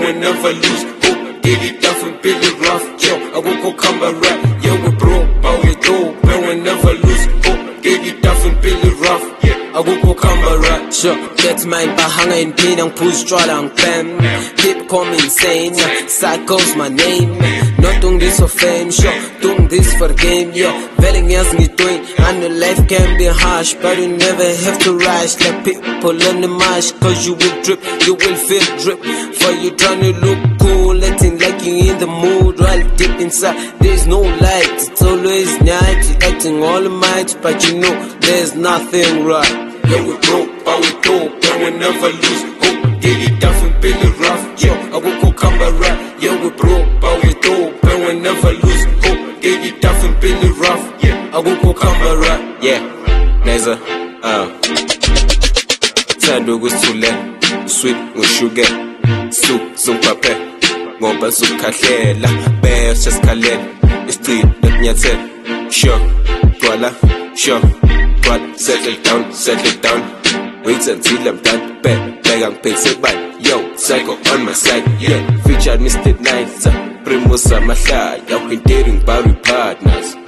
we never lose hope. Get it tough and build it rough, yo. I won't go come and rap, yo, we broke, but we dope, and we never lose hope. Get it tough and build it rough, I won't go come and rap, sure. That's mine, bahanga in pinang push drawing bam. Keep coming insane, psycho's my name. Not doing this for fame, sure. Doing this for the game, yo. Velling as me doing, I know life can be harsh, but you never have to rush like people on the marsh. Cause you will drip, you will feel drip. For you trying to look cool, acting like you in the mood. While deep inside, there's no light. It's always night, you acting all might, but you know there's nothing right. Yeah, we broke, but we dope, and we never lose hope. Get it tough and build it rough, yo. I will go come and rap. Yeah, we broke, but we dope, and we never lose hope. Get it tough and build it rough, I will go come and rap. Yeah, Neza, Tando kusule, sweet sugar, soup zumpape, ngoba zukahlela, bese sikhalela, isicini nekunyathela, sure, twala, sure. Settle down, wait until I'm done. Like I'm paid by yo, psycho on my side, yeah. Featured Mr. Nice, PRIMOS, I'm a shy, I've been dating Barry partners.